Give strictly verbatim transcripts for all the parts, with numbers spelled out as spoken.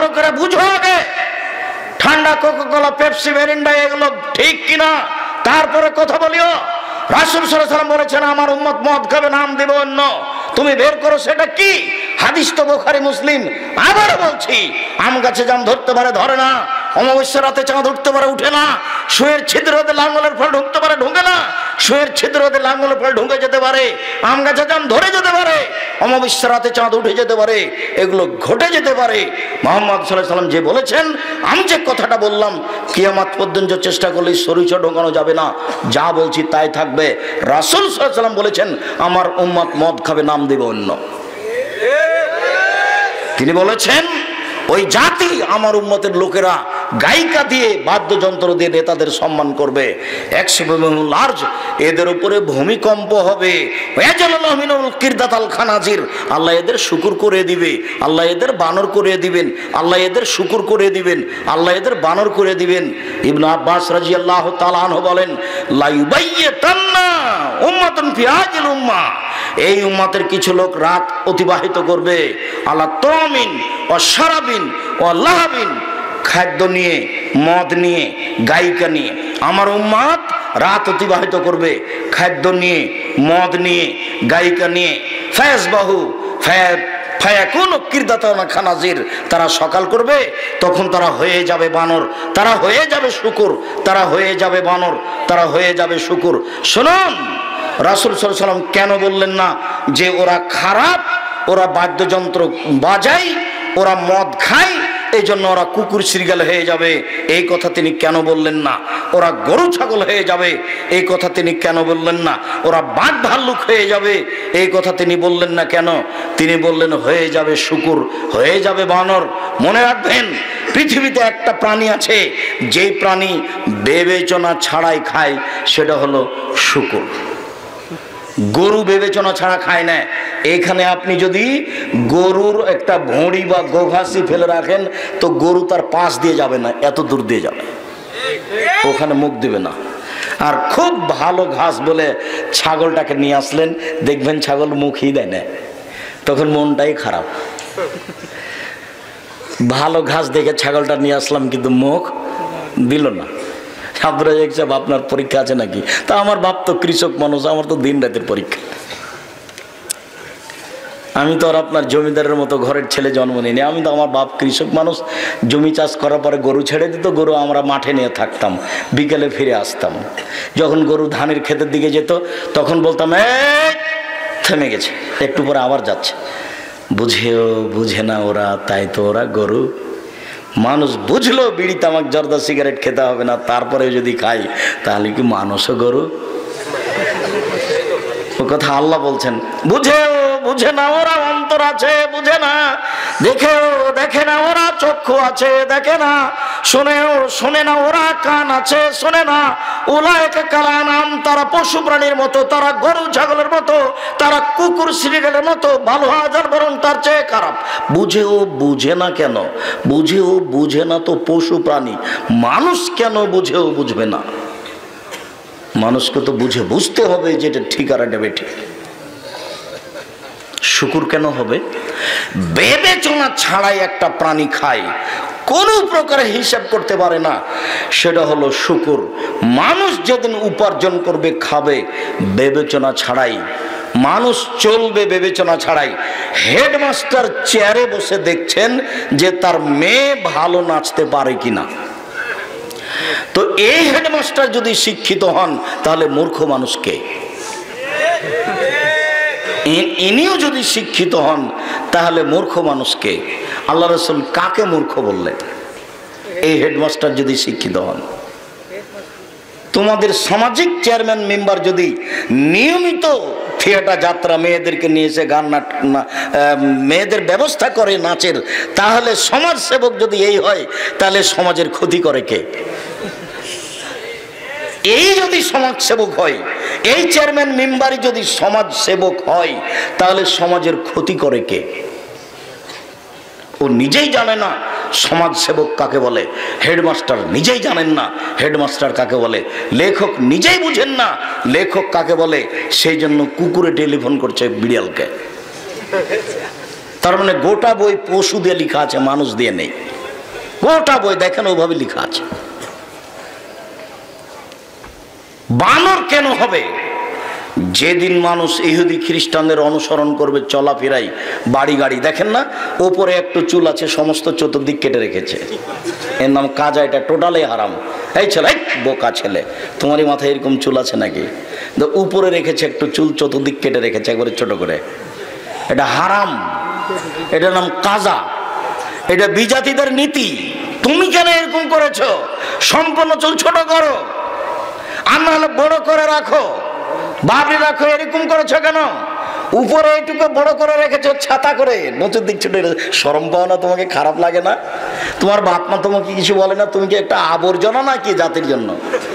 ভালো করে বুঝো আগে ঠান্ডা কোকা-কোলা পেপসি মেরিন্ডা এগুলো ঠিক কিনা তারপরে কথা বলিও। রাসূল সাল্লাল্লাহু আলাইহি ওয়াসাল্লাম বলেছেন আমার উম্মত মদ খাবে নাম দেব অন্য, তুমি বের করো সেটা কি? হাদিস তো বুখারী মুসলিম। আবার বলছি আম গাছে জাম ধরতে পারে ধরে না, অমাবস্যা রাতে চাঁদ উঠতে পারে উঠে না, শুয়ের ছিদ্র হতে লাঙ্গলের ফল ঢুকতে পারে ঢুকে না, শুয়ের ছিদ্র হতে লাঙ্গলের ফল ঢুকে যেতে পারে, আম গাছে জাম ধরে যেতে পারে, অমাবস্যা রাতে চাঁদ উঠে যেতে পারে, এগুলো ঘটে যেতে পারে। মুহাম্মদ সাল্লাল্লাহু আলাইহি সাল্লাম যে বলেছেন, আমি যে কথাটা বললাম কিয়ামত পর্যন্ত চেষ্টা করলে সরিষা ঢোকানো যাবে না, যা বলছি তাই থাকবে। রাসূল সাল্লাল্লাহু আলাইহি সাল্লাম বলেছেন আমার উম্মত মদ খাবে নাম দেবে অন্য। তিনি বলেছেন ওই জাতি আমার উম্মতের লোকেরা গায়িকা দিয়ে বাদ্যযন্ত্র দিয়ে নেতাদের সম্মান করবে, লার্জ এদের উপরে ভূমিকম্প হবে, আল্লাহ এদের শুকুর করে দিবে, আল্লাহ এদের বানর করে দিবেন, আল্লাহ এদের শুকুর করে দিবেন, আল্লাহ এদের বানর করে দিবেন। ইবনে আব্বাস রাদিয়াল্লাহু তাআলা আনহু বলেন লা ইউবাইয়াতান্না উম্মাতুন ফি হাযিল উম্মাহ, এই উম্মতের কিছু লোক রাত অতিবাহিত করবে আলা তামিন ওয়া শারাবিন ওয়া লাহাবিন, খাদ্য নিয়ে মদ নিয়ে গায়িকা নিয়ে। আমার উম্মত রাত অতিবাহিত করবে খাদ্য নিয়ে মদ নিয়ে গায়িকা নিয়ে। ফায়াসবাহু ফায়াকুনু কিরদাতান খানাজির, তারা সকাল করবে তখন তারা হয়ে যাবে বানর, তারা হয়ে যাবে শুকুর, তারা হয়ে যাবে বানর, তারা হয়ে যাবে শুকুর। শুনুন রাসূল সাল্লাল্লাহু আলাইহি সাল্লাম কেন বললেন না যে ওরা খারাপ, ওরা বাদ্যযন্ত্র বাজায়, ওরা মদ খায়, এই জন্য ওরা কুকুর শৃগাল হয়ে যাবে, এই কথা তিনি কেন বললেন না? ওরা গরু ছাগল হয়ে যাবে, এই কথা তিনি কেন বললেন না? ওরা বাঘ ভাল্লুক হয়ে যাবে, এই কথা তিনি বললেন না কেন? তিনি বললেন হয়ে যাবে শুকুর, হয়ে যাবে বানর। মনে রাখবেন পৃথিবীতে একটা প্রাণী আছে যেই প্রাণী বিবেচনা ছাড়াই খায়, সেটা হলো শুকুর। গরু বিবেচনা ছাড়া খায় না। এখানে আপনি যদি গরুর একটা ভুঁড়ি বা গোঘাসি ফেলে রাখেন তো গরু তার পাশ দিয়ে যাবে না, এত দূর দিয়ে যাবে, ওখানে মুখ দিবে না। আর খুব ভালো ঘাস বলে ছাগলটাকে নিয়ে আসলেন, দেখবেন ছাগল মুখই দেয় না, তখন মনটাই খারাপ। ভালো ঘাস দেখে ছাগলটা নিয়ে আসলাম কিন্তু মুখ দিল না। আব্দুর রাজ্জাক সাহেব আপনার পরীক্ষা আছে নাকি? তা আমার বাপ তো কৃষক মানুষ, আমার তো দিন রাতের পরীক্ষা। আমি তো আর আপনার জমিদারের মতো ঘরের ছেলে জন্ম নিইনি, আমি তো আমার বাপ কৃষক মানুষ। জমি চাষ করার পরে গরু ছেড়ে দিত, গরু আমরা মাঠে নিয়ে থাকতাম, বিকেলে ফিরে আসতাম। যখন গরু ধানের ক্ষেতের দিকে যেত তখন বলতাম এই থেমে গেছে, একটু পরে আবার যাচ্ছে। বুঝেও বুঝে না ওরা, তাই তো ওরা গরু। মানুষ বুঝলো বিড়ি তামাক জর্দা সিগারেট খেতে হবে না, তারপরে যদি খাই তাহলে কি মানুষও গরু? ও কথা আল্লাহ বলছেন বুঝেও বুঝে না ওরা, অন্তর আছে বুঝে না, দেখেও দেখে না ওরা, চক্ষু আছে দেখে না, শুনেও শুনে না ওরা, কান আছে শোনে না। উলাইকা কালানাম, তারা পশু প্রাণীর মতো, তারা গরু ছাগলের মতো, তারা কুকুর শ্রীগালের মতো, ভালো হাজার বরং তার চেয়ে খারাপ। বুঝেও বুঝে না কেন? বুঝেও বুঝে না তো পশু প্রাণী, মানুষ কেন বুঝেও বুঝবে না? মানুষকে তো বুঝে বুঝতে হবে যেটা ঠিক আর এটা বেঠিক। শুকুর কেন হবে? বিবেচনা ছাড়াই একটা প্রাণী খায়, কোনো প্রকারে হিসাব করতে পারে না, সেটা হলো শুকুর। মানুষ যেদিন উপার্জন করবে খাবে বিবেচনা ছাড়াই, মানুষ চলবে বিবেচনা ছাড়াই। হেডমাস্টার চেয়ারে বসে দেখছেন যে তার মেয়ে ভালো নাচতে পারে কিনা, তো এই হেডমাস্টার যদি শিক্ষিত হন তাহলে মূর্খ মানুষকে, ইনিও যদি শিক্ষিত হন তাহলে মূর্খ মানুষকে। আল্লাহ রাসূল কাকে মূর্খ বললেন? এই হেডমাস্টার যদি শিক্ষিত হন। তোমাদের সামাজিক চেয়ারম্যান মেম্বার যদি নিয়মিত থিয়েটার যাত্রা মেয়েদেরকে নিয়ে এসে গান নাট মেয়েদের ব্যবস্থা করে নাচের, তাহলে সমাজ সেবক যদি এই হয় তাহলে সমাজের ক্ষতি করে কে? এই যদি সমাজ সেবক হয়, এই চেয়ারম্যান মেম্বারই যদি সমাজ সেবক হয় তাহলে সমাজের ক্ষতি করে কে? ও নিজেই জানে না সমাজ সেবক কাকে বলে, হেডমাস্টার নিজেই জানেন না হেডমাস্টার কাকে বলে, লেখক নিজেই বুঝেন না লেখক কাকে বলে, সেই জন্য কুকুরে টেলিফোন করছে বিড়ালকে। তার মানে গোটা বই পশু দিয়ে লেখা আছে, মানুষ দিয়ে নেই। গোটা বই দেখেন ওভাবে লেখা আছে। বানর কেন হবে? যেদিন মানুষ ইহুদি খ্রিস্টানদের অনুসরণ করবে চলাফেরাই, বাড়ি গাড়ি দেখেন না, ওপরে একটু চুল আছে, সমস্ত চতুর্দিক কেটে রেখেছে, এর নাম কাজা। এটা টোটালি হারাম। এই ছেলে, বোকা ছেলে, তোমারই মাথায় এরকম চুল আছে নাকি? উপরে রেখেছে একটু চুল, চতুর্দিক কেটে রেখেছে একবারে ছোট করে, এটা হারাম, এটার নাম কাজা। এটা বিজাতিদের নীতি। তুমি কেন এরকম করেছো? সম্পূর্ণ চুল ছোট করো, আর নাহলে বড় করে রাখো, বাবরি রাখো। এরকম করেছো কেন? উপরে এইটুকু বড় করে রেখেছো ছাতা করে, নচুর দিক ছোট। শরম পাও না? তোমাকে খারাপ লাগে না? তোমার বাপ মা তোমাকে কিছু বলে না? তুমি কি একটা আবর্জনা নাকি জাতির জন্য?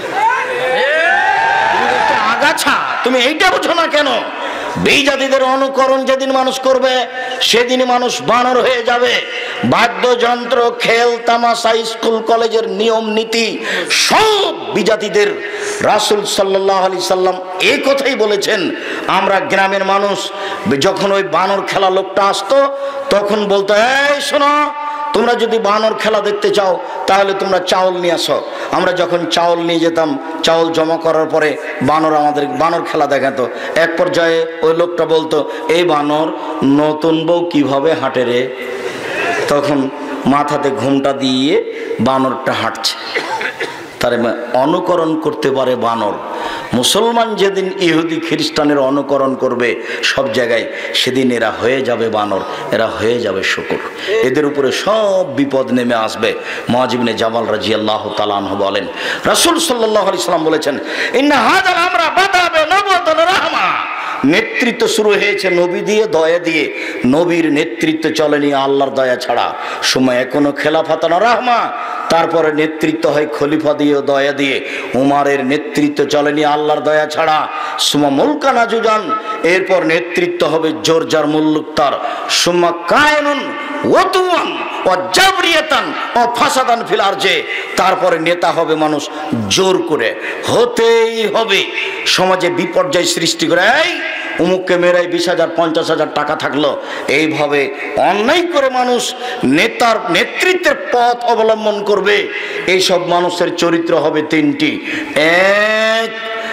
আগাছা। তুমি এইটা বুঝো না কেন? বেজাতিদের অনুকরণ যেদিন মানুষ করবে সেদিনই মানুষ বানর হয়ে যাবে। বাদ্যযন্ত্র, খেল তামাশা, স্কুল কলেজের নিয়ম নীতি সব বিজাতিদের। রাসূল সাল্লাল্লাহু আলাইহি সাল্লাম এই কথাই বলেছেন। আমরা গ্রামের মানুষ যখন ওই বানর খেলা লোকটা আসতো তখন বলতো, এই শোনো, তোমরা যদি বানর খেলা দেখতে চাও তাহলে তোমরা চাউল নিয়ে আসো। আমরা যখন চাউল নিয়ে যেতাম, চাউল জমা করার পরে বানর আমাদের বানর খেলা দেখাতো। এক পর্যায়ে ওই লোকটা বলতো, এই বানর নতুন বউ কিভাবে হাঁটে রে? তখন মাথাতে ঘুমটা দিয়ে বানরটা হাঁটছে। তার অনুকরণ করতে পারে বানর। মুসলমান যেদিন ইহুদি খ্রিস্টানের অনুকরণ করবে সব জায়গায়, সেদিন এরা হয়ে যাবে বানর, এরা হয়ে যাবে শূকর। এদের উপরে সব বিপদ নেমে আসবে। মুআয ইবনে জাবাল রাদিয়াল্লাহু তাআলা আনহু বলেন, রাসূল সাল্লাল্লাহু আলাইহি সাল্লাম বলেছেন, ইন্না হাযাল আমরা বাদা বিনবুওয়াতির রাহমা। নেতৃত্ব শুরু হয়েছে নবী দিয়ে, দয়া দিয়ে। নবীর নেতৃত্ব চলেনি আল্লাহর দয়া ছাড়া। সময় এখনো খেলাফাতানা রাহমা। তারপরে নেতৃত্ব হয় খলিফা দিয়ে, দয়া দিয়ে। উমারের নেতৃত্ব চলেনি আল্লাহর দয়া ছাড়া। সুমা মুলকানা জুজান। এরপর নেতৃত্ব হবে জোরজার মুল্লুক তার। সুমা কায়নুন ওয়াতুয়ান ও জাবরিয়াতান ও ফাসাদান ফিল আরজে। তারপরে নেতা হবে মানুষ জোর করে, হতেই হবে। সমাজে বিপর্যয় সৃষ্টি করে, এই অমুককে মেরাই বিশ হাজার পঞ্চাশ হাজার টাকা থাকলো, এইভাবে অন্যায় করে মানুষ নেতার নেতৃত্বের পথ অবলম্বন করবে। এইসব মানুষের চরিত্র হবে তিনটি। এক,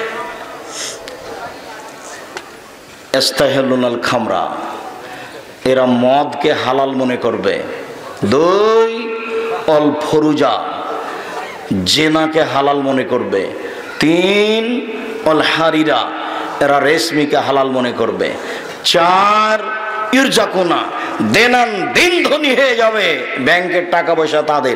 ইস্তাহিলুনাল খামরা, এরা মদকে হালাল মনে করবে। দুই, অল ফরুজা, জেনাকে হালাল মনে করবে। তিন, অল হারিরা, এরা রেশমিকে হালাল মনে করবে। চার, ইরজাকুনা, দেনান দিন ধনী হয়ে যাবে। ব্যাংকের টাকা পয়সা তাদের,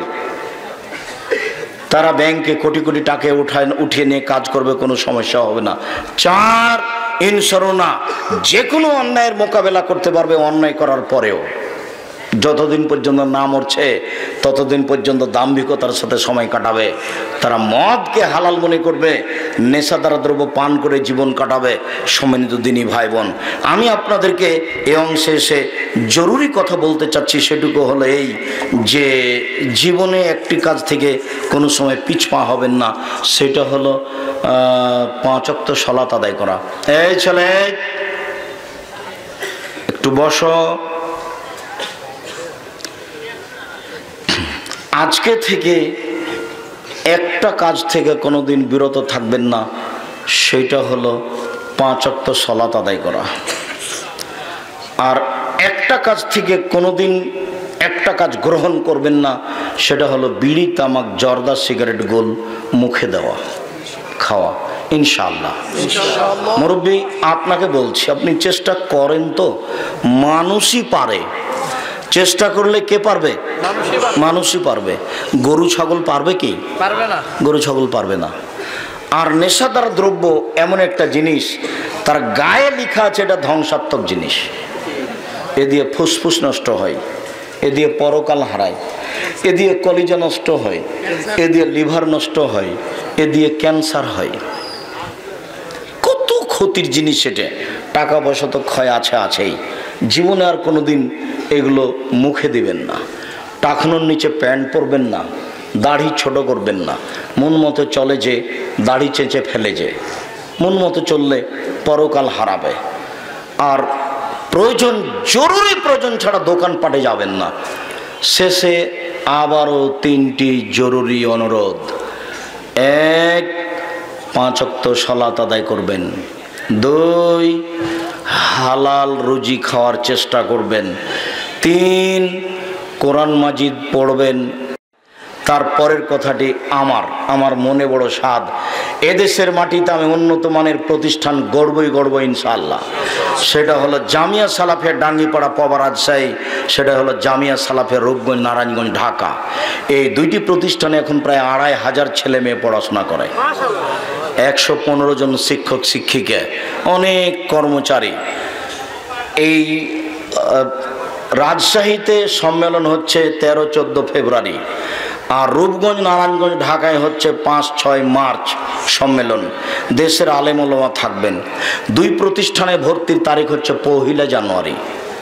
তারা ব্যাংকে কোটি কোটি টাকা উঠায় উঠিয়ে নিয়ে কাজ করবে, কোনো সমস্যা হবে না। চার, ইনসরুনা, যে কোনো অন্যায়ের মোকাবেলা করতে পারবে অন্যায় করার পরেও। যতদিন পর্যন্ত না মরছে ততদিন পর্যন্ত দাম্ভিকতার সাথে সময় কাটাবে। তারা মদকে হালাল মনে করবে, নেশাদার দ্রব্য পান করে জীবন কাটাবে। সম্মানিত দিনী ভাই বোন, আমি আপনাদেরকে এই অংশে এসে জরুরি কথা বলতে চাচ্ছি। সেটুকু হলো এই যে জীবনে একটি কাজ থেকে কোনো সময় পিছপা হবেন না। সেটা হলো পাঁচ ওয়াক্ত সালাত আদায় করা। এই ছেলে, একটু বসো। আজকে থেকে একটা কাজ থেকে কোনোদিন বিরত থাকবেন না, সেটা হলো পাঁচ ওয়াক্ত সালাত আদায় করা। আর একটা কাজ থেকে কোনোদিন একটা কাজ গ্রহণ করবেন না, সেটা হলো বিড়ি, তামাক, জর্দা, সিগারেট, গোল মুখে দেওয়া, খাওয়া। ইনশাআল্লাহ মুরব্বী, আপনাকে বলছি, আপনি চেষ্টা করেন তো। মানুষই পারে, চেষ্টা করলে কে পারবে? মানুষই পারবে। গরু ছাগল পারবে কি? পারবে না। গরু ছাগল পারবে না। আর নেশাদার দ্রব্য এমন একটা জিনিস, তার গায়ে লেখা আছে এটা ধ্বংসাত্মক জিনিস। এ দিয়ে ফুসফুস নষ্ট হয়, এ দিয়ে পরকাল হারায়, এ দিয়ে কলিজা নষ্ট হয়, এ দিয়ে লিভার নষ্ট হয়, এ দিয়ে ক্যান্সার হয়। কত ক্ষতির জিনিস এটা। টাকা পয়সা তো ক্ষয় আছে আছেই। জীবনে আর কোনোদিন এগুলো মুখে দিবেন না। টাকনোর নিচে প্যান্ট পরবেন না, দাড়ি ছোট করবেন না। মন মতো চলে যে দাড়ি চেঁচে ফেলে যে, মন মতো চললে পরকাল হারাবে। আর প্রয়োজন, জরুরি প্রয়োজন ছাড়া দোকানপাটে যাবেন না। শেষে আবারও তিনটি জরুরি অনুরোধ। এক, পাঁচ ওয়াক্ত সালাত আদায় করবেন। দুই, হালাল রুজি খাওয়ার চেষ্টা করবেন। তিন, কোরআন মাজিদ পড়বেন। তারপরের কথাটি আমার আমার মনে বড় স্বাদ, এদেশের মাটিতে আমি উন্নত মানের প্রতিষ্ঠান গড়বই গড়ব ইনশাআল্লাহ। সেটা হলো জামিয়া সালাফিয়া ডাঙ্গিপাড়া পবা রাজশাহী, সেটা হলো জামিয়া সালাফিয়া রূপগঞ্জ নারায়ণগঞ্জ ঢাকা। এই দুইটি প্রতিষ্ঠানে এখন প্রায় আড়াই হাজার ছেলে মেয়ে পড়াশোনা করে, একশো পনেরো জন শিক্ষক শিক্ষিকা, অনেক কর্মচারী। এই রাজশাহীতে সম্মেলন হচ্ছে তেরো চোদ্দো ফেব্রুয়ারি, আর রূপগঞ্জ নারায়ণগঞ্জ ঢাকায় হচ্ছে পাঁচ ছয় মার্চ সম্মেলন। দেশের আলেম ওলামা থাকবেন। দুই প্রতিষ্ঠানে ভর্তির তারিখ হচ্ছে পহিলা জানুয়ারি।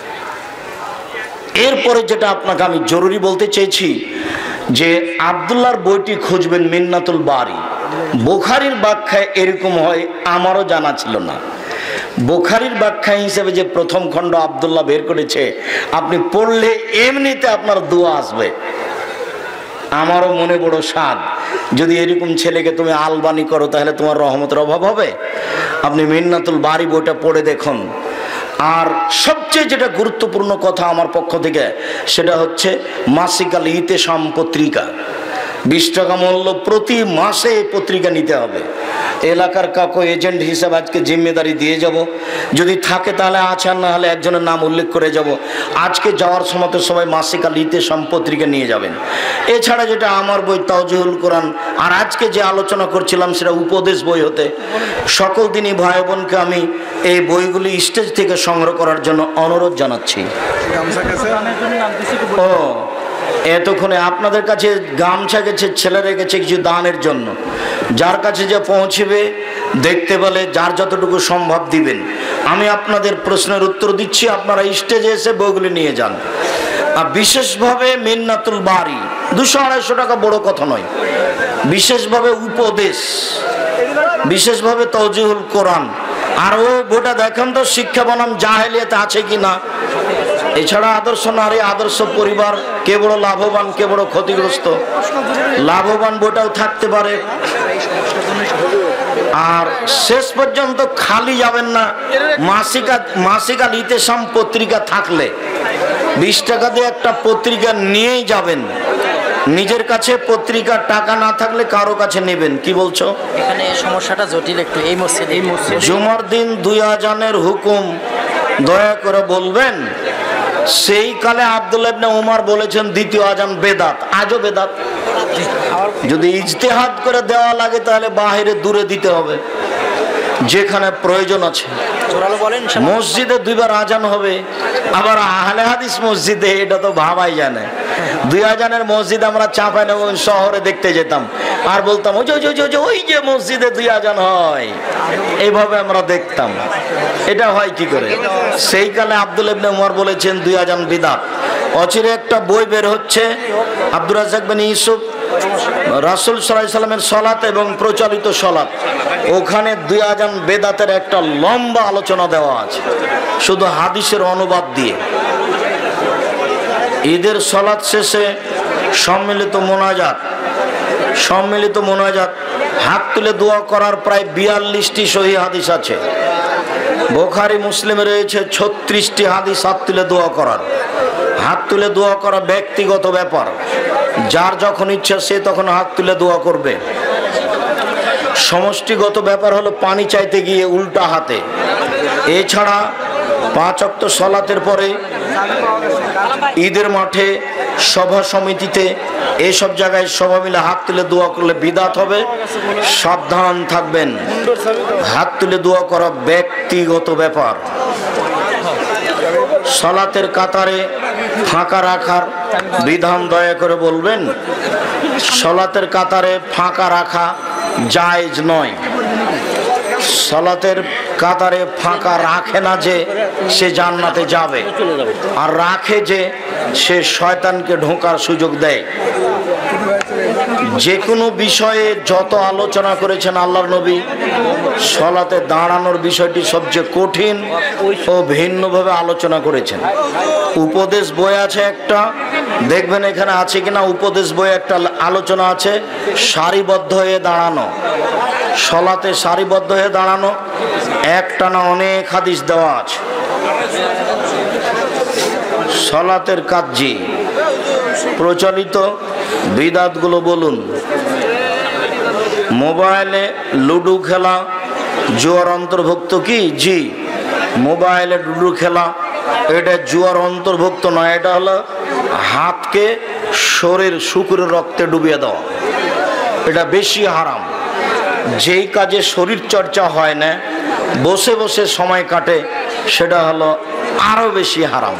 এরপরে যেটা আপনাকে আমি জরুরি বলতে চেয়েছি যে আব্দুল্লাহর বইটি খুঁজবেন, মিন্নাতুল বারি। বুখারীর ব্যাখ্যায় এরকম হয়, আমারও জানা ছিল না। বুখারীর ব্যাখ্যা হিসেবে যে প্রথম খণ্ড আব্দুল্লাহ বের করেছে, আপনি পড়লে এমনিতে আপনার দোয়া আসবে। আমারও মনে বড় স্বাদ, যদি এরকম ছেলেকে তুমি আলবানি করো তাহলে তোমার রহমতের অভাব হবে। আপনি মিন্নাতুল বারি বইটা পড়ে দেখুন। আর সবচেয়ে যেটা গুরুত্বপূর্ণ কথা আমার পক্ষ থেকে, সেটা হচ্ছে মাসিকাল ইতেশাম পত্রিকা। বিশ টাকা মূল্য, প্রতি মাসে এই পত্রিকা নিতে হবে। এলাকার কাউকে এজেন্ট হিসাবে আজকে জিম্মেদারি দিয়ে যাব, যদি থাকে তাহলে আছে, আর না হলে একজনের নাম উল্লেখ করে যাব। আজকে যাওয়ার সময় তো সবাই মাসিকাল ইতেশাম পত্রিকা নিয়ে যাবেন। এছাড়া যেটা আমার বই তাওজিহুল কোরআন, আর আজকে যে আলোচনা করছিলাম সেটা উপদেশ বই হতে। সকল দিনই ভাই বোনকে আমি এই বইগুলি স্টেজ থেকে সংগ্রহ করার জন্য অনুরোধ জানাচ্ছি। ও এতক্ষণে আপনাদের কাছে গামছা গেছে, ছেলেরা গেছে কিছু দানের জন্য। যার কাছে যে পৌঁছবে দেখতে পেলে যার যতটুকু সম্ভব দিবেন। আমি আপনাদের প্রশ্নের উত্তর দিচ্ছি, আপনারা স্টেজে এসে বইগুলি নিয়ে যান। আর বিশেষভাবে মিন্নাতুল বারি, দুশো আড়াইশো টাকা বড় কথা নয়। বিশেষভাবে উপদেশ, বিশেষভাবে তাওজিহুল কোরআন। আর ও বইটা দেখেন তো শিক্ষা বনাম জাহেলিয়াতে আছে কি না। এছাড়া আদর্শ নারী, আদর্শ পরিবার, কে বড় লাভবান কে বড় ক্ষতিগ্রস্ত, লাভবান বইটাও থাকতে পারে। আর শেষ পর্যন্ত খালি যাবেন না। মাসিকা মাসিকাল ইতেশাম পত্রিকা থাকলে বিশ টাকা দিয়ে একটা পত্রিকা নিয়েই যাবেন। নিজের কাছে পত্রিকার টাকা না থাকলে কারো কাছে নেবেন। কি বলছো? এখানে সমস্যাটা জটিল একটু। এই মসজিদ এই মসজিদ জুমার দিন দুই আজানের হুকুম দয়া করে বলবেন। সেই কালে আব্দুল্লাহ ইবনে উমর বলেছেন দ্বিতীয় আজান বেদাত, আজও বেদাত। যদি ইজতিহাদ করে দেওয়া লাগে তাহলে বাহিরে দূরে দিতে হবে, যেখানে প্রয়োজন আছে। মসজিদে দুইবার আজান হবে, আবার আহলে হাদিস মসজিদে, এটা তো ভাবাই জানে। দুই আজানের মসজিদ আমরা চাঁপাইনবাবগঞ্জ শহরে দেখতে যেতাম, আর বলতাম ওই যে ওই যে মসজিদে দুই আজান হয়, এইভাবে আমরা দেখতাম। এটা হয় কি করে? সেই কালে আব্দুল্লাহ ইবনে উমর বলেছেন দুই আজান বিদআত। অচিরে একটা বই বের হচ্ছে, আব্দুর রাজ্জাক বিন ইউসুফ, রাসূল সাল্লাল্লাহু আলাইহি সাল্লামের সলাত এবং প্রচলিত সলাত। ওখানে দুই আজান বেদাতের একটা লম্বা আলোচনা দেওয়া আছে, শুধু হাদিসের অনুবাদ দিয়ে। ঈদের সলাত শেষে সম্মিলিত মোনাজাত, সম্মিলিত মোনাজাত হাত তুলে দোয়া করার প্রায় বিয়াল্লিশটি সহিহ হাদিস আছে। বুখারী মুসলিমে রয়েছে ছত্রিশটি হাদিস হাত তুলে দোয়া করার। হাত তুলে দোয়া করা ব্যক্তিগত ব্যাপার, যার যখন ইচ্ছা সে তখন হাত তুলে দোয়া করবে। সমষ্টিগত ব্যাপার হলো পানি চাইতে গিয়ে উল্টা হাতে। এছাড়া পাঁচ ওয়াক্ত সালাতের পরে ঈদের মাঠে, সভা সমিতিতে, এইসব জায়গায় সবাই মিলে হাত তুলে দোয়া করলে বিদআত হবে। সাবধান থাকবেন, হাত তুলে দোয়া করা ব্যক্তিগত ব্যাপার। সালাতের কাতারে ফাঁকা রাখার বিধান দয়া করে বলবেন। সালাতের কাতারে ফাঁকা রাখা জায়েজ নয়। সালাতের কাতারে ফাঁকা রাখে না যে সে জান্নাতে যাবে, আর রাখে যে সে শয়তানকে ঢোকার সুযোগ দেয়। যে কোনো বিষয়ে যত আলোচনা করেছেন আল্লাহর নবী, সলাতে দাঁড়ানোর বিষয়টি সবচেয়ে কঠিন ও ভিন্নভাবে আলোচনা করেছেন। উপদেশ বই আছে একটা, দেখবেন এখানে আছে কিনা, উপদেশ বই একটা আলোচনা আছে সারিবদ্ধ হয়ে দাঁড়ানো, সলাতে সারিবদ্ধ হয়ে দাঁড়ানো, একটানা অনেক হাদিস দেওয়া আছে। সলাতের কাজি প্রচলিত বিদাতগুলো বলুন। মোবাইলে লুডো খেলা জুয়ার অন্তর্ভুক্ত কি? জি, মোবাইলে লুডো খেলা এটা জুয়ার অন্তর্ভুক্ত নয়, এটা হলো হাতকে শরীর শুকুরের রক্তে ডুবিয়ে দেওয়া, এটা বেশি হারাম। যেই কাজে শরীর চর্চা হয় না, বসে বসে সময় কাটে, সেটা হলো আরো বেশি হারাম।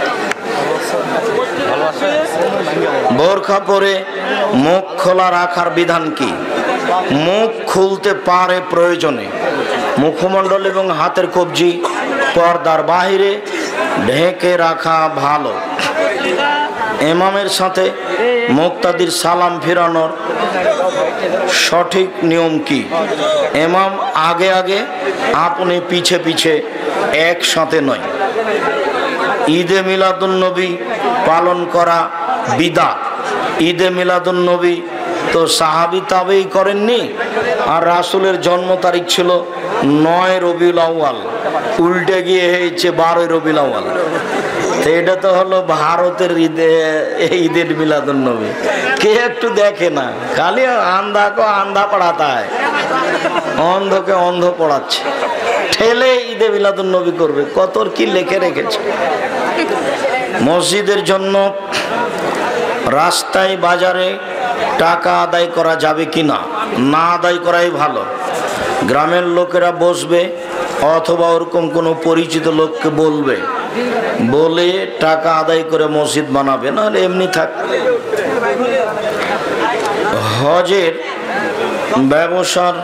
বোরখা পরে মুখ খোলা রাখার বিধান কি? মুখ খুলতে পারে প্রয়োজনে, মুখমণ্ডল এবং হাতের কবজি পর্দার বাহিরে ঢেকে রাখা ভালো। ইমামের সাথে মুক্তাদির সালাম ফিরানোর সঠিক নিয়ম কি? ইমাম আগে আগে, আপনি পিছে পিছে, একসাথে নয়। ঈদে মিলাদুন নবী পালন করা বিদআত। ঈদে মিলাদুন নবী তো সাহাবী তাবেই করেননি, আর রাসূলের জন্ম তারিখ ছিল নয় রবিউল আউয়াল, উল্টে গিয়ে হয়েছে বারোই রবিউল আউয়াল। এটা তো হলো ভারতের ঈদে ঈদের মিলাদুন নবী। কে একটু দেখে না, খালি আন্ধা কো আন্ধা পড়াতা হয়, অন্ধকে অন্ধ পড়াচ্ছে, ঠেলে ঈদে মিলাদুন নবী করবে। কত কি লেখে রেখেছে। মসজিদের জন্য রাস্তায় বাজারে টাকা আদায় করা যাবে কি না? না আদায় করাই ভালো। গ্রামের লোকেরা বসবে অথবা ওরকম কোনো পরিচিত লোককে বলবে, বলে টাকা আদায় করে মসজিদ বানাবে, নাহলে এমনি থাক। হজের ব্যবসার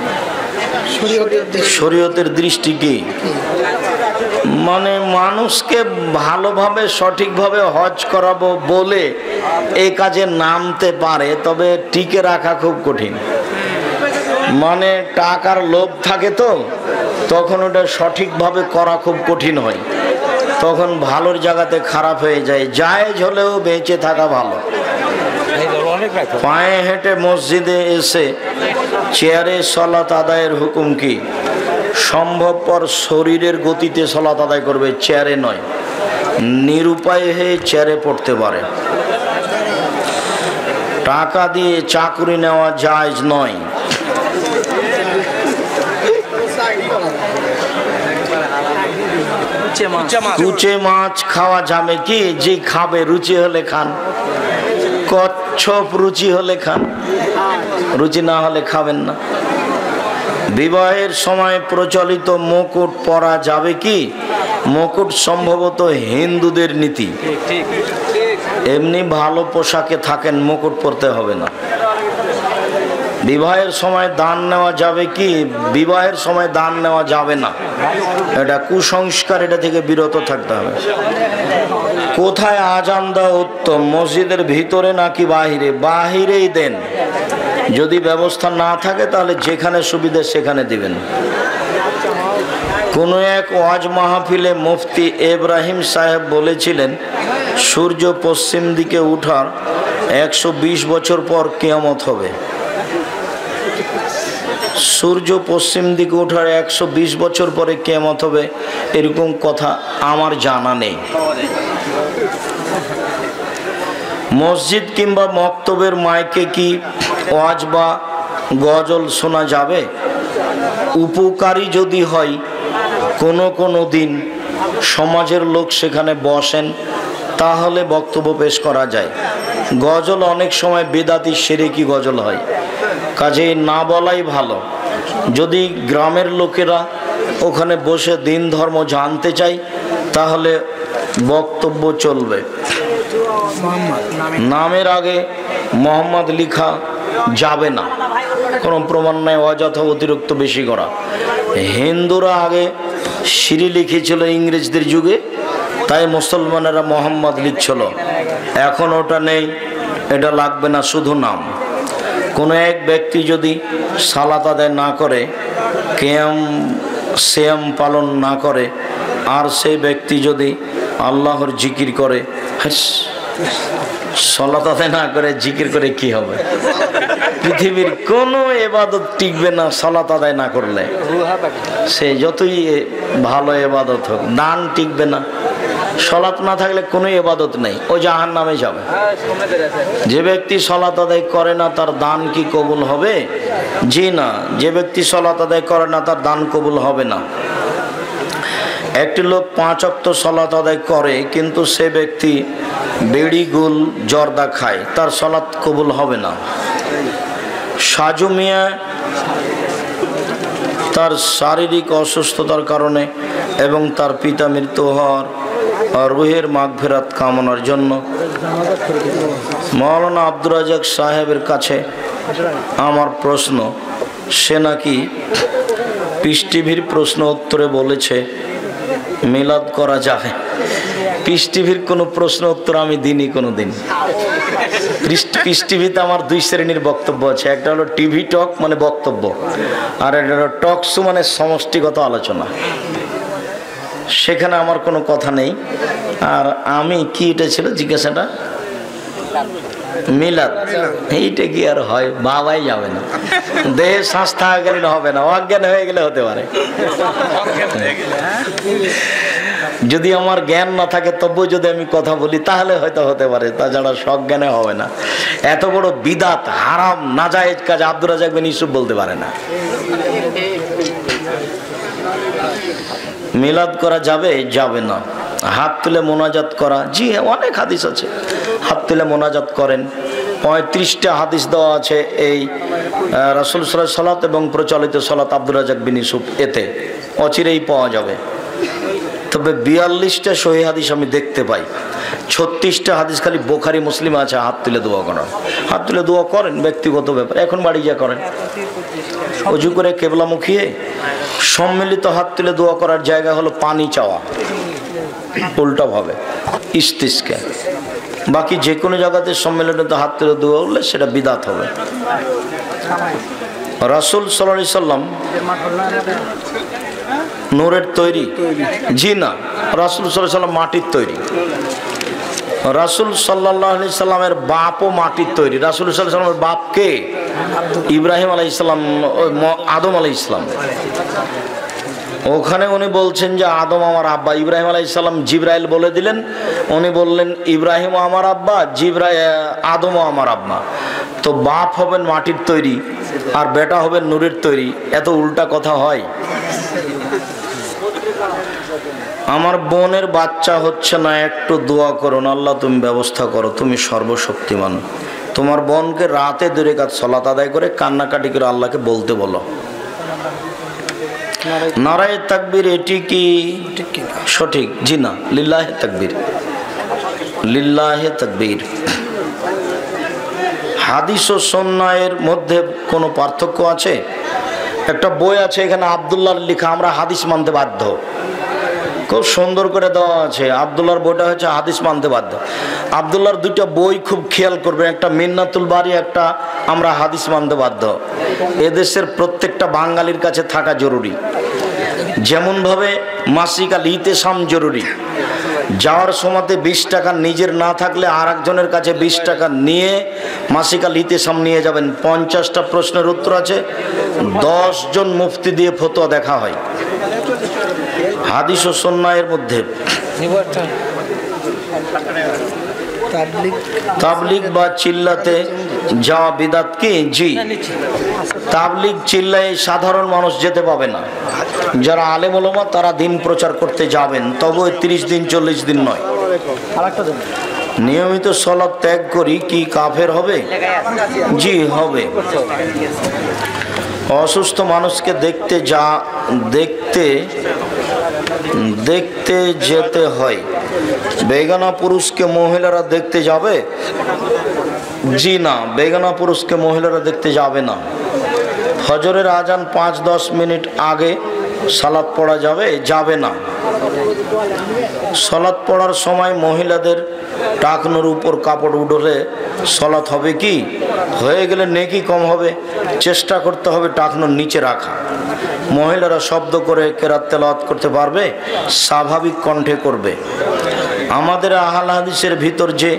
শরীয়তের দৃষ্টি কি? মানে মানুষকে ভালোভাবে সঠিকভাবে হজ করাবো বলে এই কাজে নামতে পারে, তবে টিকে রাখা খুব কঠিন। মানে টাকার লোভ থাকে তো, তখন ওটা সঠিকভাবে করা খুব কঠিন হয়, তখন ভালোর জায়গাতে খারাপ হয়ে যায়। জায়েজ হলেও বেঁচে থাকা ভালো। পায়ে হেঁটে মসজিদে এসে চেয়ারে সলাত আদায়ের হুকুম কি? সম্ভবপর শরীরের গতিতে সলাত আদায় করবে, চেয়ারে নয়। নিরুপায় হয়ে চেয়ারে পড়তে পারে। টাকা দিয়ে চাকরি নেওয়া জায়েজ নয়। কুচে মাছ খাওয়া যাবে কি? যে খাবে রুচি হলে খান, কচ্ছপ রুচি হলে খান, রুচি না হলে খাবেন না। বিবাহের সময় প্রচলিত মুকুট পরা যাবে কি? মুকুট সম্ভবত হিন্দুদের নীতি, এমনি ভালো পোশাকে থাকেন, মুকুট পরতে হবে না। বিবাহের সময় দান নেওয়া যাবে কি? বিবাহের সময় দান নেওয়া যাবে না, এটা কুসংস্কার, এটা থেকে বিরত থাকতে হবে। কোথায় আজান দেওয়া উত্তম? মসজিদের ভিতরে নাকি বাহিরে? বাহিরেই দেন। যদি ব্যবস্থা না থাকে তাহলে যেখানে সুবিধা সেখানে দিবেন। কোন এক ওয়াজ মাহফিলে মুফতি ইব্রাহিম সাহেব বলেছিলেন, সূর্য পশ্চিম দিকে উঠার একশো বিশ বছর পর কিয়ামত হবে। সূর্য পশ্চিম দিকে ওঠার একশো বিশ বছর পরে কিয়ামত হবে, এরকম কথা আমার জানা নেই। মসজিদ কিংবা মক্তবের মাইকে কি ওয়াজ বা গজল শোনা যাবে? উপকারী যদি হয়, কোনো কোনো দিন সমাজের লোক সেখানে বসেন, তাহলে বক্তব্য পেশ করা যায়। গজল অনেক সময় বেদাতি শিরকি গজল হয়, কাজেই না বলাই ভালো। যদি গ্রামের লোকেরা ওখানে বসে দিন ধর্ম জানতে চায়, তাহলে বক্তব্য চলবে। নামের আগে মোহাম্মদ লিখা যাবে না, কোনো প্রমাণ নাই অযথা অতিরিক্ত বেশি করা। হিন্দুরা আগে সিঁড়ি লিখেছিল ইংরেজদের যুগে, তাই মুসলমানেরা মোহাম্মদ লিখছিল। এখন ওটা নেই, এটা লাগবে না, শুধু নাম। কোনো এক ব্যক্তি যদি সালাত আদায় না করে, কিয়াম সিয়াম পালন না করে, আর সেই ব্যক্তি যদি আল্লাহর জিকির করে, সালাত আদায় না করে জিকির করে কি হবে? পৃথিবীর কোনো ইবাদত টিকবে না সালাত আদায় না করলে। সে যতই ভালো ইবাদত হোক, দান টিকবে না। সালাত না থাকলে কোনো ইবাদত নেই, ও জাহান্নামে যাবে। যে ব্যক্তি সালাত আদায় করে না তার দান কি কবুল হবে? জি না। যে ব্যক্তি সালাত আদায় করে না তার দান কবুল হবে না। একটি লোক পাঁচ ওয়াক্ত সালাত আদায় করে কিন্তু সে ব্যক্তি বিড়ি গুল জর্দা খায়, তার সালাত কবুল হবে না। সাজু মিয়া তার শারীরিক অসুস্থতার কারণে এবং তার পিতা মৃত্যু হওয়ার রুহের মাগফিরাত কামনার জন্য মাওলানা আব্দুর রাজ্জাক সাহেবের কাছে আমার প্রশ্ন, সে নাকি পিস টিভির প্রশ্ন উত্তরে বলেছে মিলাদ করা যাবে। পিস টিভির কোনো প্রশ্ন উত্তর আমি দিইনি কোনো দিন। পিস টিভিতে আমার দুই শ্রেণীর বক্তব্য আছে, একটা হলো টিভি টক মানে বক্তব্য, আর একটা হলো টক শো মানে সমষ্টিগত আলোচনা। সেখানে আমার কোনো কথা নেই। আর আমি কি এটা ছিল জিজ্ঞাসাটা? মিলাদ, এইটা কি আর হয়? বাবাই যাবে না, দেহে শ্বাস থাকা গেলে হবে না, অজ্ঞান হয়ে গেলে হতে পারে। যদি আমার জ্ঞান না থাকে তবু যদি আমি কথা বলি তাহলে হয়তো হতে পারে, তাছাড়া সজ্ঞানে হবে না। এত বড় বিদাত হারাম নাজায়েজ কাজ আব্দুর রাজ্জাক বিন ইউসুফ বলতে পারে না। মিলাদ করা যাবে? যাবে না। হাত তুলে মোনাজাত করা, জি অনেক হাদিস আছে, হাত তুলে মোনাজাত করেন। পঁয়ত্রিশটা হাদিস দেওয়া আছে এই রাসূল সাল্লাল্লাহু আলাইহি সাল্লাত এবং প্রচলিত সালাত আব্দুর রাজ্জাক বিন ইউসুফ, এতে অচিরেই পাওয়া যাবে। তবে বিয়াল্লিশটা সহিহ হাদিস আমি দেখতে পাই, ছত্রিশটা হাদিস খালি বুখারী মুসলিম আছে হাত তুলে দোয়া করার। হাত তুলে দোয়া করেন, ব্যক্তিগত ব্যাপার, এখন বাড়ি যা করেন। অজু করে কেবলা মুখিয়ে সম্মিলিত হাত তুলে দোয়া করার জায়গা হলো পানি চাওয়া, উল্টা ভাবে ইস্তিসকা। বাকি যে কোনো জায়গাতে সম্মিলিত হাত তুলে দোয়া করলে সেটা বিদাত হবে। রাসূল সাল্লাল্লাহু আলাইহি সাল্লাম নূরের তৈরি? জি না। রাসূল সাল্লাল্লাহু আলাইহি সাল্লাম মাটির তৈরি। রাসূল সাল্লাল্লাহু আলাইহি সাল্লামের বাপও মাটির তৈরি। রাসূল সাল্লাল্লাহু আলাইহি সাল্লামের বাপ কে? ইব্রাহিম আলাইহিস সালাম, আদম আলাইহিস সালাম। ওখানে উনি বলছেন যে আদম আমার আব্বা। ইব্রাহিম আলাইহিস সালাম জিবরাইল বলে দিলেন, উনি বললেন ইব্রাহিম আমার আব্বা, জিবরাইল আদমও আমার আব্বা। তো বাপ হবেন মাটির তৈরি আর বেটা হবেন নূরের তৈরি, এত উল্টা কথা হয়? আমার বোনের বাচ্চা হচ্ছে না, একটু দোয়া করুন, আল্লাহ তুমি ব্যবস্থা করো, তুমি সর্বশক্তিমান। তোমার বোনকে রাতে দুই রাকাত সালাত আদায় করে কান্নাকাটি করে আল্লাহকে বলতে বলো। নারায়ে তাকবীর এটি কি সঠিক? জি না। লিল্লাহে তাকবীর, লিল্লাহে তাকবীর। হাদিস ও সুন্নাহের মধ্যে কোনো পার্থক্য আছে? একটা বই আছে এখানে আব্দুল্লাহর লেখা, আমরা হাদিস মানতে বাধ্য, খুব সুন্দর করে দেওয়া আছে। আব্দুল্লাহর বইটা হচ্ছে হাদিস মানতে বাধ্য। আব্দুল্লাহর দুইটা বই খুব খেয়াল করবেন, একটা মিন্নাতুল বারী, একটা আমরা হাদিস মানতে বাধ্য। এদেশের প্রত্যেকটা বাঙালির কাছে থাকা জরুরি। যেমনভাবে মাসিক আল ইতেসাম জরুরি। যাওয়ার সময়তে বিশ টাকা নিজের না থাকলে আর একজনের কাছে বিশ টাকা নিয়ে মাসিক আল ইতেসাম নিয়ে যাবেন। পঞ্চাশটা প্রশ্নের উত্তর আছে, দশ জন মুফতি দিয়ে ফতোয়া দেখা হয়। হাদিস ও সুন্নাহের মধ্যে তাবলিগ বা চিল্লাতে যাওয়া বিদাত কি? জি। তাবলিগ চিল্লায় সাধারণ মানুষ যেতে পাবে না। যারা আলেম ওলামা তারা দিন প্রচার করতে যাবেন, তবে তিরিশ দিন চল্লিশ দিন নয়। নিয়মিত সালাত ত্যাগ করি কি কাফের হবে? জি হবে। অসুস্থ মানুষকে দেখতে যা দেখতে দেখতে যেতে হয়, বেগানা পুরুষকে মহিলারা দেখতে যাবে? জি না, বেগানা পুরুষকে মহিলারা দেখতে যাবে না। ফজরের আজান পাঁচ দশ মিনিট আগে সালাত পড়া যাবে? যাবে না। সালাত পড়ার সময় মহিলাদের টাকনোর উপর কাপড় উঠলে সলাৎ হবে কি? হয়ে গেলে নেকি কম হবে। চেষ্টা করতে হবে টাকনোর নিচে রাখা। মহিলারা শব্দ করে কেরাত তেলাওয়াত করতে পারবে, স্বাভাবিক কণ্ঠে করবে। আমাদের আহলে হাদিসের ভিতর যে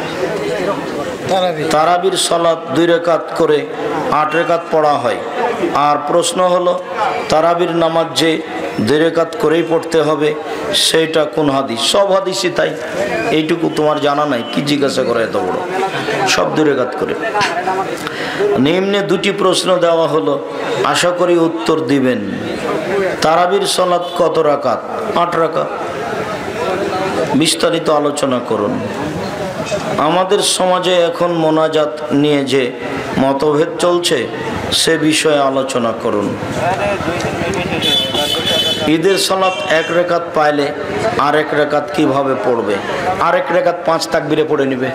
তারাবির সালাত দুই রাকাত করে আট রাকাত পড়া হয়, আর প্রশ্ন হলো তারাবির নামাজ যে দুই রাকাত করেই পড়তে হবে, সেইটা কোন হাদিস? সব হাদিসই তাই। এইটুকু তোমার জানা নাই? কি জিজ্ঞাসা করে এত বড়? সব দুই রাকাত করে। নিম্নে দুটি প্রশ্ন দেওয়া হলো, আশা করি উত্তর দিবেন। তারাবির সালাত কত রাকাত? আট রাকাত। বিস্তারিত আলোচনা করুন। আমাদের সমাজে এখন মোনাজাত নিয়ে যে মতভেদ চলছে সে বিষয়ে আলোচনা করুন। ঈদের সালাত এক রেখাত পাইলে আরেক রেখাত কিভাবে পড়বে? আরেক রেখাত পাঁচ তাকবীরে পড়ে নিবে,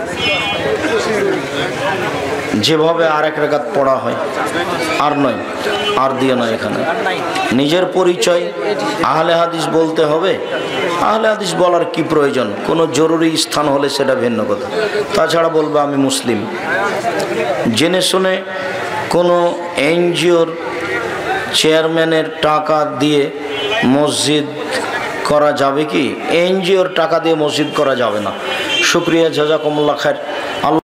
যেভাবে আরেক রেখাত পড়া হয়। আর নয়, আর দিয়ে নয়। এখানে নিজের পরিচয় আহলে হাদিস বলতে হবে। আহলে হাদিস বলার কি প্রয়োজন? কোনো জরুরি স্থান হলে সেটা ভিন্ন কথা। তাছাড়া বলবে আমি মুসলিম। জেনে শুনে কোনো এনজিওর চেয়ারম্যানের টাকা দিয়ে মসজিদ করা যাবে কি? এনজিওর টাকা দিয়ে মসজিদ করা যাবে না। শুক্রিয়া, জাযাকুমুল্লাহ খায়ের।